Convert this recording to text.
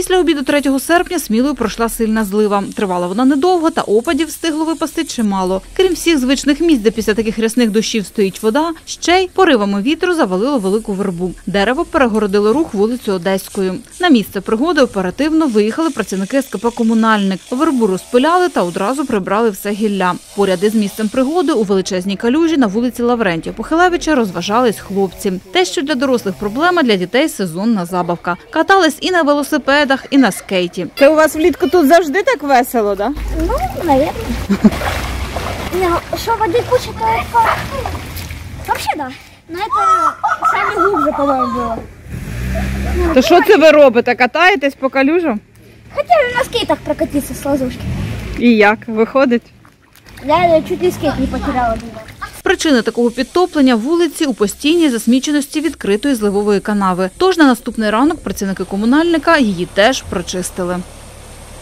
Після обіду 3 серпня Смілою пройшла сильна злива. Тривала вона недовго, та опадів встигло випасти чимало. Крім всіх звичних місць, де після таких рясних дощів стоїть вода, ще й поривами вітру завалило велику вербу. Дерево перегородило рух вулицю Одеською. На місце пригоди оперативно виїхали працівники СКП «Комунальник». Вербу розпиляли та одразу прибрали все гілля. Поряд із місцем пригоди у величезній калюжі на вулиці Лаврентія Похилевича розважались хлопці. Те, що для дорослих проблема, для дітей сезонна забавка. Катались і на велосипедах, і на скейті. Це у вас влітку тут завжди так весело, так? Ну, наверное. Что, воды куча, то это... Вообще, да. Но это самое глубже, по-моему, было. То що це ви робите? Катаєтесь по калюжам? Хотели на скейтах прокатиться с лазушки. І як? Виходить? Я чуть ли скейт не потеряла. Причини такого підтоплення вулиці у постійній засміченості відкритої зливової канави. Тож на наступний ранок працівники комунальника її теж прочистили.